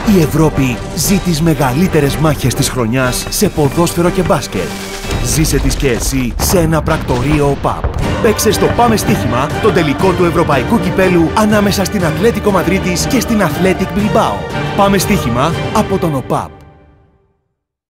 Η Ευρώπη ζει τις μεγαλύτερες μάχες της χρονιάς σε ποδόσφαιρο και μπάσκετ. Ζήσε τις και εσύ σε ένα πρακτορείο ΟΠΑΠ. Παίξε στο Πάμε Στοίχημα τον τελικό του Ευρωπαϊκού Κυπέλου ανάμεσα στην Ατλέτικο Μαδρίτης και στην Athletic Bilbao. Πάμε Στοίχημα από τον ΟΠΑΠ.